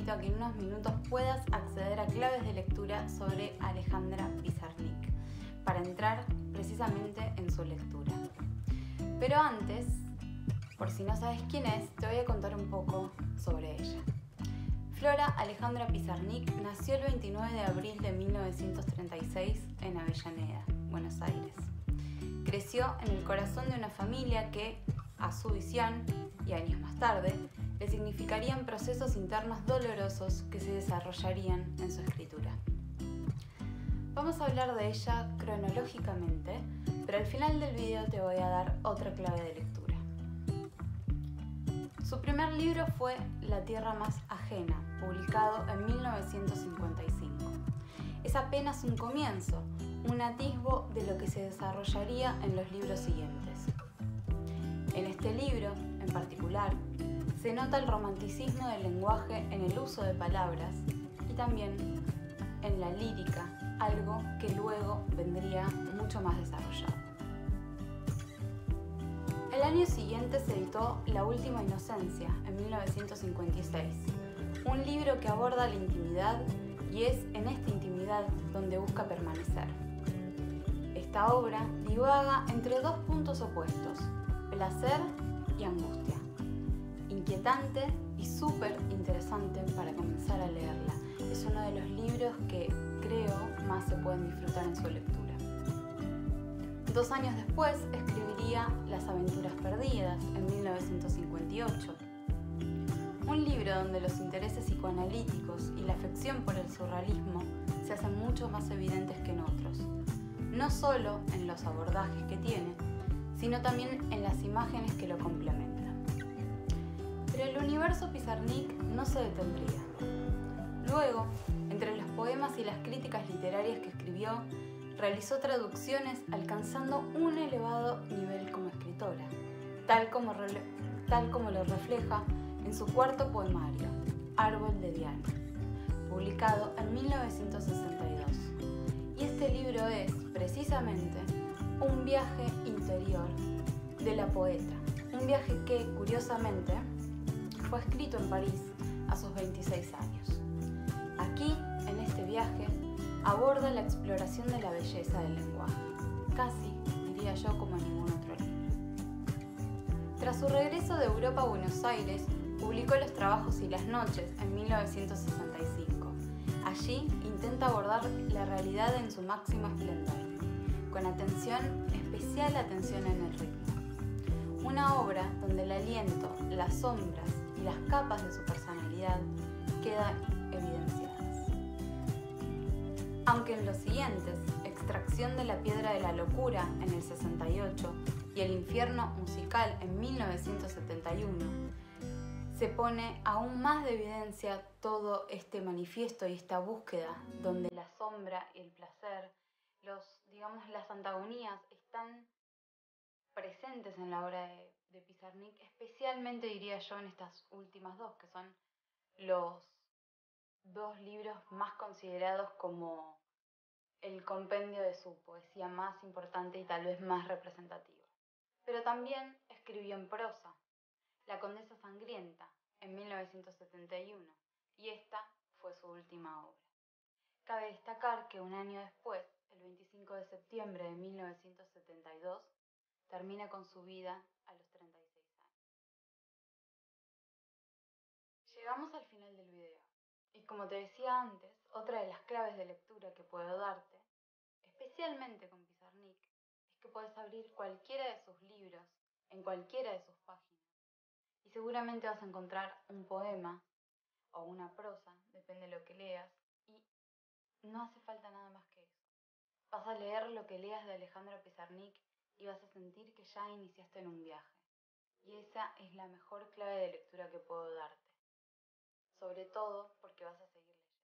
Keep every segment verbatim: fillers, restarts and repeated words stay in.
invito a que en unos minutos puedas acceder a claves de lectura sobre Alejandra Pizarnik para entrar precisamente en su lectura. Pero antes, por si no sabes quién es, te voy a contar un poco sobre ella. Flora Alejandra Pizarnik nació el veintinueve de abril de mil novecientos treinta y seis en Avellaneda, Buenos Aires. Creció en el corazón de una familia que, a su visión, y años más tarde, le significarían procesos internos dolorosos que se desarrollarían en su escritura. Vamos a hablar de ella cronológicamente, pero al final del video te voy a dar otra clave de lectura. Su primer libro fue La tierra más ajena, publicado en mil novecientos cincuenta y cinco. Es apenas un comienzo, un atisbo de lo que se desarrollaría en los libros siguientes. En este libro, en particular, se nota el romanticismo del lenguaje en el uso de palabras y también en la lírica, algo que luego vendría mucho más desarrollado. El año siguiente se editó La última inocencia, en mil novecientos cincuenta y seis, un libro que aborda la intimidad y es en esta intimidad donde busca permanecer. Esta obra divaga entre dos puntos opuestos, placer y angustia. Inquietante y súper interesante para comenzar a leerla. Es uno de los libros que creo más se pueden disfrutar en su lectura. Dos años después escribiría Las aventuras perdidas en mil novecientos cincuenta y ocho. Un libro donde los intereses psicoanalíticos y la afección por el surrealismo se hacen mucho más evidentes que en otros. No solo en los abordajes que tiene, sino también en las imágenes que lo complementan. Pero el universo Pizarnik no se detendría. Luego, entre los poemas y las críticas literarias que escribió, realizó traducciones alcanzando un elevado nivel como escritora, tal como, tal como lo refleja en su cuarto poemario, Árbol de Diana, publicado en mil novecientos sesenta y dos. Y este libro es, precisamente, un viaje interior de la poeta, un viaje que, curiosamente, fue escrito en París a sus veintiséis años. Aquí, en este viaje, aborda la exploración de la belleza del lenguaje, casi, diría yo, como en ningún otro libro. Tras su regreso de Europa a Buenos Aires, publicó Los trabajos y las noches en mil novecientos sesenta y cinco. Allí intenta abordar la realidad en su máximo esplendor, con atención, especial atención en el ritmo. Una obra donde el aliento, las sombras y las capas de su personalidad quedan evidenciadas. Aunque en los siguientes, Extracción de la piedra de la locura en el sesenta y ocho y El infierno musical en mil novecientos setenta y uno, se pone aún más de evidencia todo este manifiesto y esta búsqueda donde la sombra y el placer, los, digamos, las antagonías están presentes en la obra de, de Pizarnik, especialmente diría yo en estas últimas dos, que son los dos libros más considerados como el compendio de su poesía más importante y tal vez más representativo. Pero también escribió en prosa, La condesa sangrienta, en mil novecientos setenta y uno, y esta fue su última obra. Cabe destacar que un año después, el veinticinco de septiembre de mil novecientos setenta y dos, termina con su vida a los treinta y seis años. Llegamos al final del video, y como te decía antes, otra de las claves de lectura que puedo darte, especialmente con Pizarnik, es que puedes abrir cualquiera de sus libros en cualquiera de sus páginas, y seguramente vas a encontrar un poema o una prosa, depende de lo que leas, y no hace falta nada más que eso. Vas a leer lo que leas de Alejandra Pizarnik y vas a sentir que ya iniciaste en un viaje. Y esa es la mejor clave de lectura que puedo darte. Sobre todo porque vas a seguir leyendo.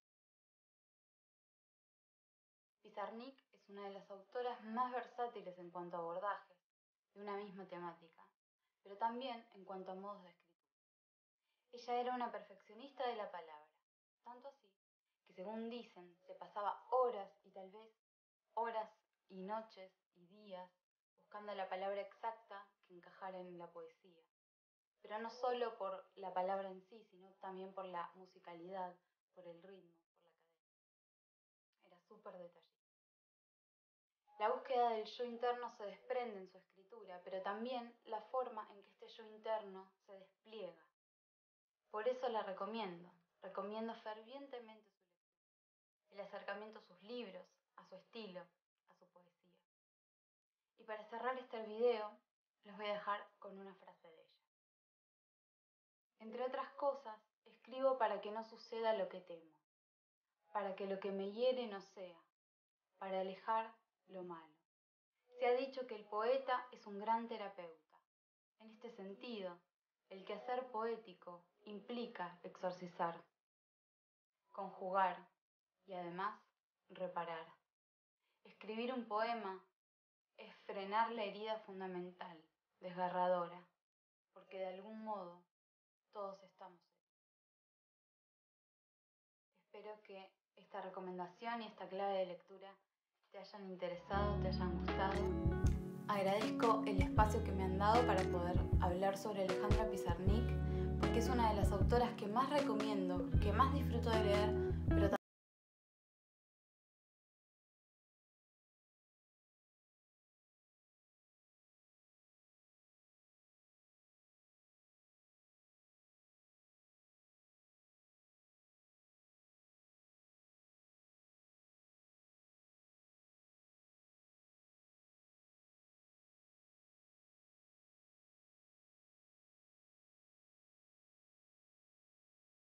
Pizarnik es una de las autoras más versátiles en cuanto a abordajes de una misma temática, pero también en cuanto a modos de escritura. Ella era una perfeccionista de la palabra, tanto así que, según dicen, se pasaba horas y tal vez horas y noches y días buscando la palabra exacta que encajara en la poesía. pero no solo por la palabra en sí, sino también por la musicalidad, por el ritmo, por la cadena. Era súper detallista. La búsqueda del yo interno se desprende en su escritura, pero también la forma en que este yo interno se despliega. Por eso la recomiendo, recomiendo fervientemente su lectura, el acercamiento a sus libros, a su estilo, a su poesía. Y para cerrar este video, les voy a dejar con una frase de ella. Entre otras cosas, escribo para que no suceda lo que temo, para que lo que me hiere no sea, para alejar lo malo. Se ha dicho que el poeta es un gran terapeuta. En este sentido, el quehacer poético implica exorcizar, conjugar y además reparar. Escribir un poema es frenar la herida fundamental, desgarradora, porque de algún modo todos estamos heridos. Espero que esta recomendación y esta clave de lectura te hayan interesado, te hayan gustado. Agradezco el espacio que me han dado para poder hablar sobre Alejandra Pizarnik, porque es una de las autoras que más recomiendo, que más disfruto de leer, pero